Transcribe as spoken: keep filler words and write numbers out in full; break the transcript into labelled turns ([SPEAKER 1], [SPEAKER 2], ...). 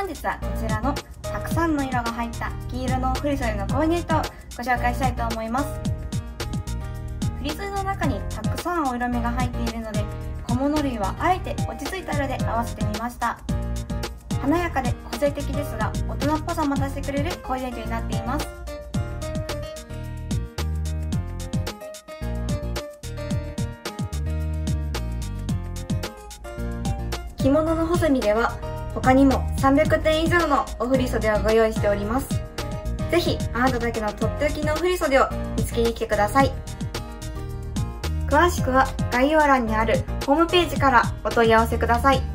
[SPEAKER 1] 本日はこちらのたくさんの色が入った黄色の振袖のコーディネートをご紹介したいと思います。振袖の中にたくさんお色目が入っているので、小物類はあえて落ち着いた色で合わせてみました。華やかで個性的ですが大人っぽさも出してくれるコーディネートになっています。着物の細身では他にもさんびゃくてん以上のお振袖をご用意しております。ぜひあなただけのとっておきのお振袖を見つけに来てください。詳しくは概要欄にあるホームページからお問い合わせください。